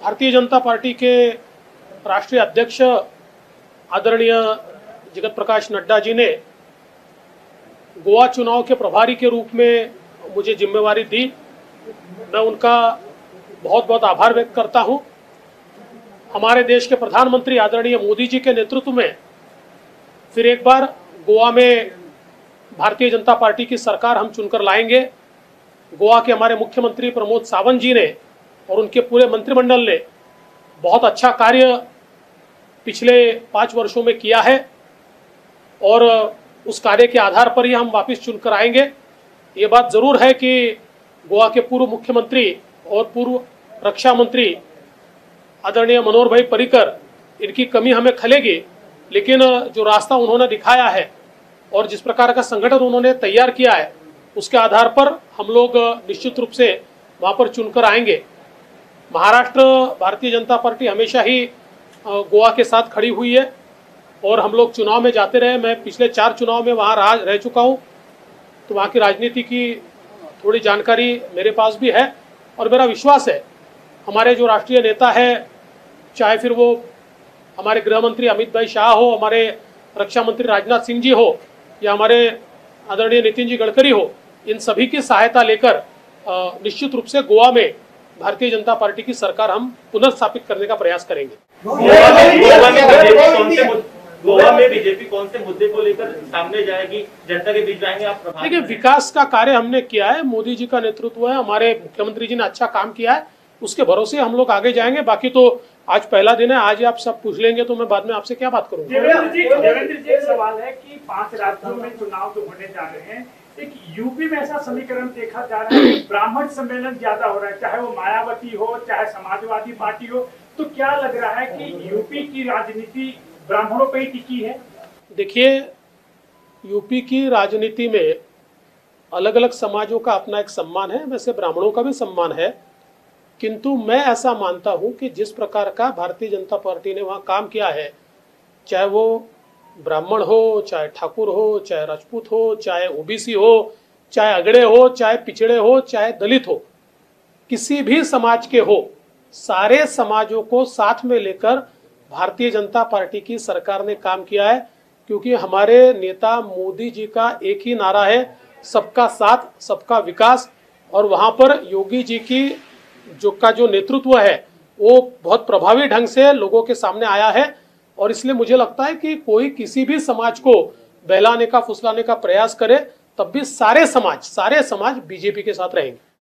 Bharatiya Janata party के राष्ट्रीय अध्यक्ष आदरणीय जगत प्रकाश नड्डा जी ने गोवा चुनाव के प्रभारी के रूप में मुझे जिम्मेवारी दी। मैं उनका बहुत बहुत आभार व्यक्त करता हूं। हमारे देश के प्रधानमंत्री आदरणीय मोदी जी के नेतृत्व में फिर एक बार गोवा में भारतीय जनता पार्टी की सरकार हम चुनकर लाएंगे। गोवा के हमारे मुख्यमंत्री प्रमोद सावंत जी ने और उनके पूरे मंत्रिमंडल ने बहुत अच्छा कार्य पिछले 5 वर्षों में किया है और उस कार्य के आधार पर ही हम वापस चुनकर आएंगे। ये बात जरूर है कि गोवा के पूर्व मुख्यमंत्री और पूर्व रक्षा मंत्री आदरणीय मनोहर भाई पर्रिकर, इनकी कमी हमें खलेगी, लेकिन जो रास्ता उन्होंने दिखाया है और जिस प्रकार का संगठन उन्होंने तैयार किया है उसके आधार पर हम लोग निश्चित रूप से वहाँ पर चुनकर आएंगे। महाराष्ट्र भारतीय जनता पार्टी हमेशा ही गोवा के साथ खड़ी हुई है और हम लोग चुनाव में जाते रहे। मैं पिछले 4 चुनाव में वहाँ रह चुका हूँ, तो वहाँ की राजनीति की थोड़ी जानकारी मेरे पास भी है और मेरा विश्वास है हमारे जो राष्ट्रीय नेता है, चाहे फिर वो हमारे गृह मंत्री अमित भाई शाह हो, हमारे रक्षा मंत्री राजनाथ सिंह जी हो या हमारे आदरणीय नितिन जी गडकरी हो, इन सभी की सहायता लेकर निश्चित रूप से गोवा में भारतीय जनता पार्टी की सरकार हम पुनर्स्थापित करने का प्रयास करेंगे। गोवा में बीजेपी कौन से मुद्दे को लेकर सामने जाएगी, जनता के बीच जाएंगे आप? देखिए, विकास का कार्य हमने किया है, मोदी जी का नेतृत्व है, हमारे मुख्यमंत्री जी ने अच्छा काम किया है, उसके भरोसे हम लोग आगे जाएंगे। बाकी तो आज पहला दिन है, आज आप सब पूछ लेंगे तो मैं बाद में आपसे क्या बात करूंगा। देवेंद्र जी, सवाल है कि 5 राज्यों में चुनाव जो होने जा रहे हैं, एक यूपी में ऐसा समीकरण देखा जा रहा है कि ब्राह्मण सम्मेलन ज्यादा हो रहा है, चाहे वो मायावती हो चाहे समाजवादी पार्टी हो, तो क्या लग रहा है कि यूपी की राजनीति ब्राह्मणों पर ही टिकी है? देखिए, यूपी की राजनीति में अलग अलग समाजों का अपना एक सम्मान है, वैसे ब्राह्मणों का भी सम्मान है, किंतु मैं ऐसा मानता हूं कि जिस प्रकार का भारतीय जनता पार्टी ने वहां काम किया है, चाहे वो ब्राह्मण हो, चाहे ठाकुर हो, चाहे राजपूत हो, चाहे ओबीसी हो, चाहे अगड़े हो, चाहे पिछड़े हो, चाहे दलित हो, किसी भी समाज के हो, सारे समाजों को साथ में लेकर भारतीय जनता पार्टी की सरकार ने काम किया है। क्योंकि हमारे नेता मोदी जी का एक ही नारा है, सबका साथ सबका विकास, और वहां पर योगी जी की जो नेतृत्व है वो बहुत प्रभावी ढंग से लोगों के सामने आया है। और इसलिए मुझे लगता है कि कोई किसी भी समाज को बहलाने का फुसलाने का प्रयास करे, तब भी सारे समाज बीजेपी के साथ रहेंगे।